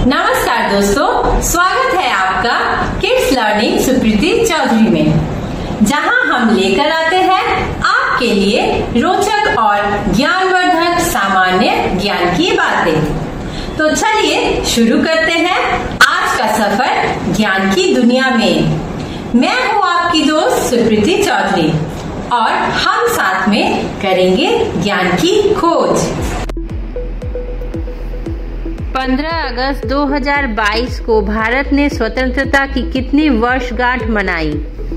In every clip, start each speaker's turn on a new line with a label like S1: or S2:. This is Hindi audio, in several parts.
S1: नमस्कार दोस्तों, स्वागत है आपका किड्स लर्निंग सुप्रीति चौधरी में, जहां हम लेकर आते हैं आपके लिए रोचक और ज्ञानवर्धक सामान्य ज्ञान की बातें। तो चलिए शुरू करते हैं आज का सफर ज्ञान की दुनिया में। मैं हूं आपकी दोस्त सुप्रीति चौधरी और हम साथ में करेंगे ज्ञान की खोज।
S2: 15 अगस्त 2022 को भारत ने स्वतंत्रता की कितनी वर्षगांठ मनाई?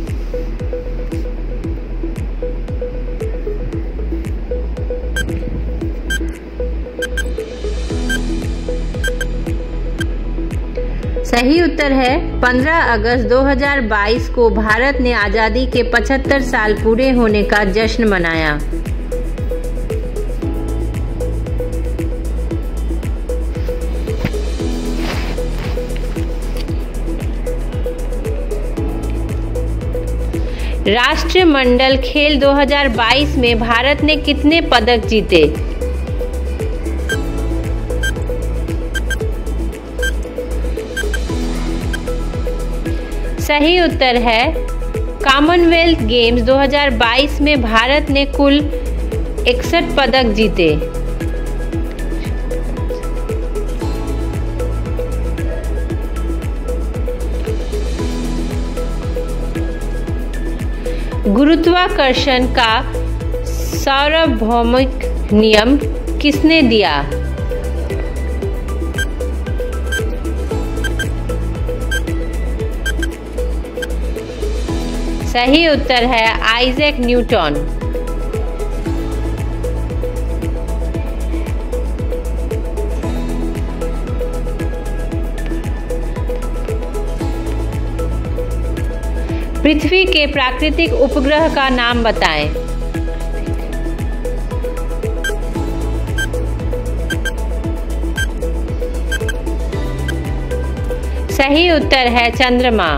S2: सही उत्तर है 15 अगस्त 2022 को भारत ने आजादी के 75 साल पूरे होने का जश्न मनाया। राष्ट्रमंडल खेल 2022 में भारत ने कितने पदक जीते? सही उत्तर है कॉमनवेल्थ गेम्स 2022 में भारत ने कुल 61 पदक जीते। गुरुत्वाकर्षण का सार्वभौमिक नियम किसने दिया? सही उत्तर है आइजैक न्यूटन। पृथ्वी के प्राकृतिक उपग्रह का नाम बताएं। सही उत्तर है चंद्रमा।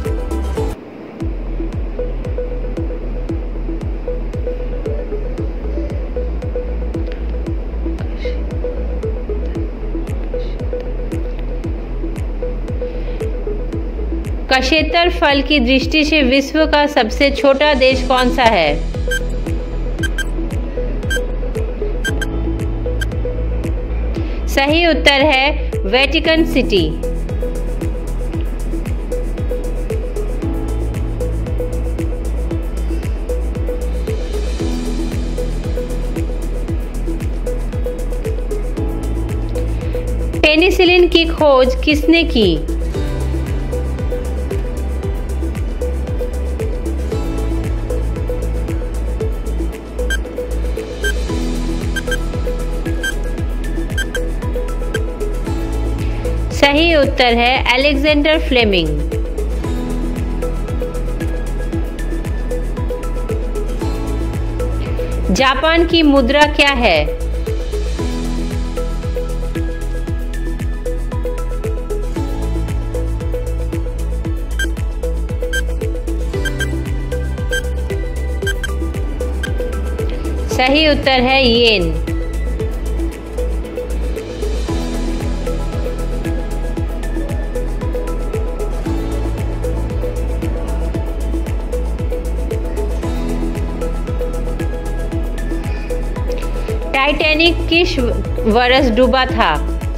S2: कशेतर फल की दृष्टि से विश्व का सबसे छोटा देश कौन सा है? सही उत्तर है वेटिकन सिटी। पेनिसिलिन की खोज किसने की? सही उत्तर है अलेक्जेंडर फ्लेमिंग। जापान की मुद्रा क्या है? सही उत्तर है येन। टाइटैनिक किस वर्ष डूबा था?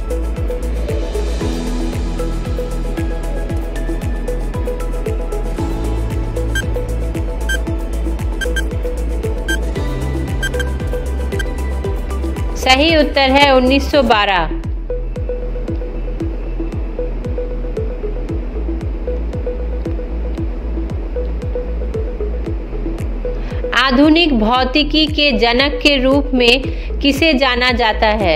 S2: सही उत्तर है 1912। आधुनिक भौतिकी के जनक के रूप में किसे जाना जाता है?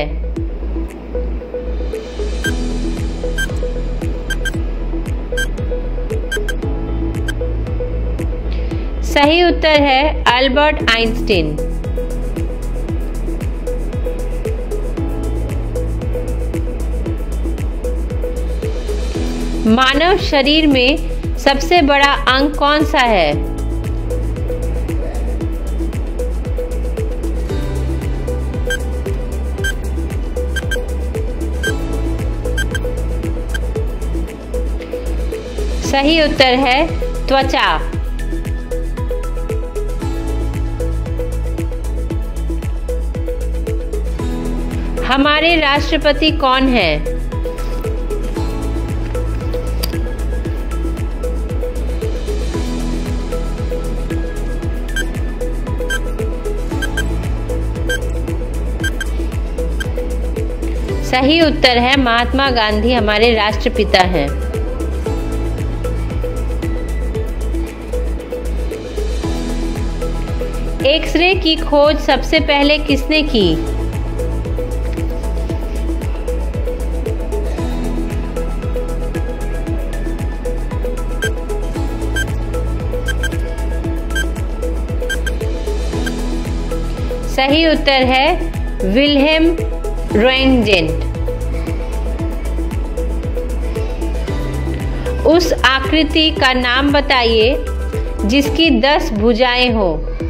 S2: सही उत्तर है अल्बर्ट आइंस्टीन। मानव शरीर में सबसे बड़ा अंग कौन सा है? सही उत्तर है त्वचा। हमारे राष्ट्रपति कौन हैं? सही उत्तर है महात्मा गांधी हमारे राष्ट्रपिता हैं। एक्सरे की खोज सबसे पहले किसने की? सही उत्तर है विल्हेम रोएंटगेन। उस आकृति का नाम बताइए जिसकी 10 भुजाएं हो।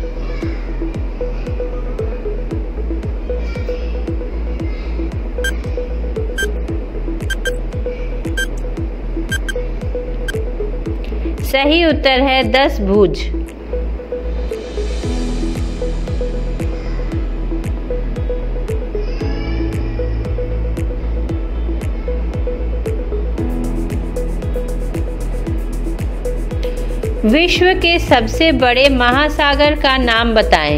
S2: सही उत्तर है 10 भुज। विश्व के सबसे बड़े महासागर का नाम बताएं।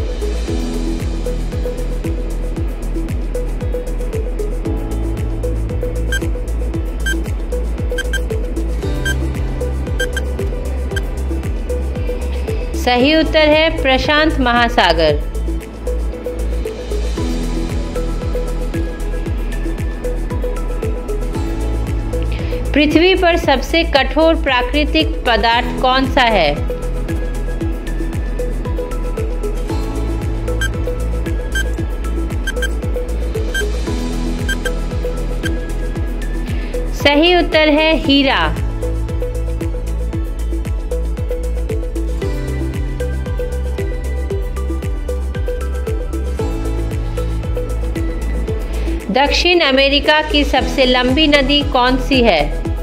S2: सही उत्तर है प्रशांत महासागर। पृथ्वी पर सबसे कठोर प्राकृतिक पदार्थ कौन सा है? सही उत्तर है हीरा। दक्षिण अमेरिका की सबसे लंबी नदी कौन सी है?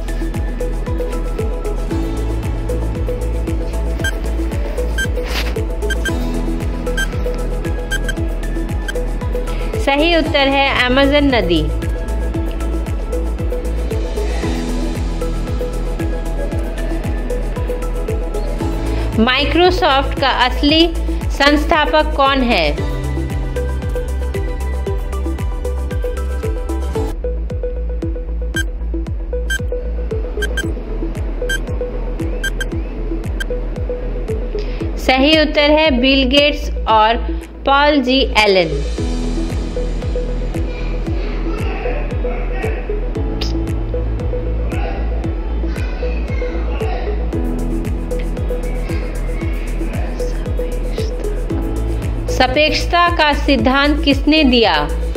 S2: सही उत्तर है अमेज़न नदी। माइक्रोसॉफ्ट का असली संस्थापक कौन है? सही उत्तर है बिल गेट्स और पॉल जी एलन। सापेक्षता का सिद्धांत किसने दिया?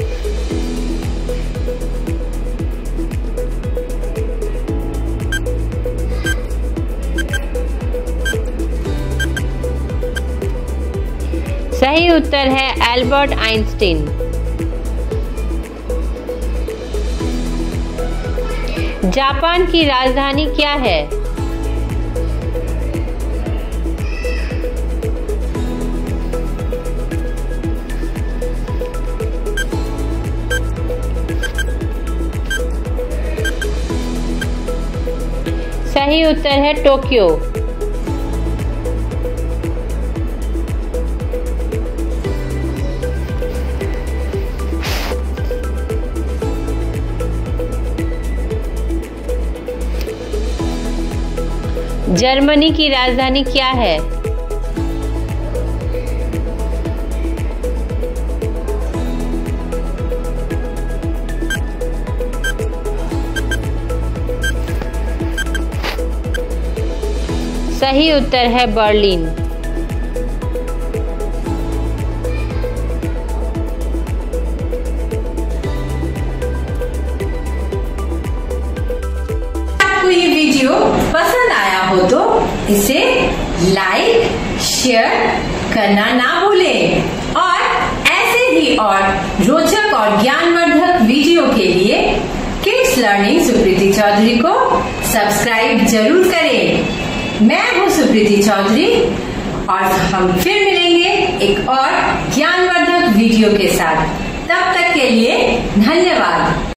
S2: सही उत्तर है एल्बर्ट आइंस्टीन। जापान की राजधानी क्या है? सही उत्तर है टोक्यो। जर्मनी की राजधानी क्या है? सही उत्तर है बर्लिन।
S1: आपको ये वीडियो पसंद आया हो तो इसे लाइक शेयर करना ना भूलें और ऐसे ही और रोचक और ज्ञानवर्धक वीडियो के लिए kids kids learning Supriti Chaudhary को सब्सक्राइब जरूर करें। मैं हूँ सुप्रीति चौधरी और हम फिर मिलेंगे एक और ज्ञानवर्धक वीडियो के साथ। तब तक के लिए धन्यवाद।